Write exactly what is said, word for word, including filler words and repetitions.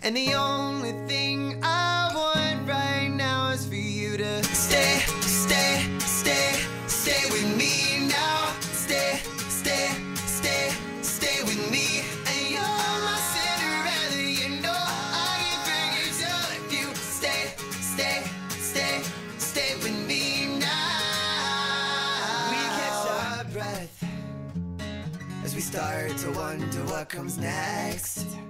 And the only thing I want right now is for you to stay, stay, stay, stay with me now. Stay, stay, stay, stay with me. And you're my Cinderella, you know I can bring it to if you stay, stay, stay, stay with me now. We catch our breath as we start to wonder what comes next.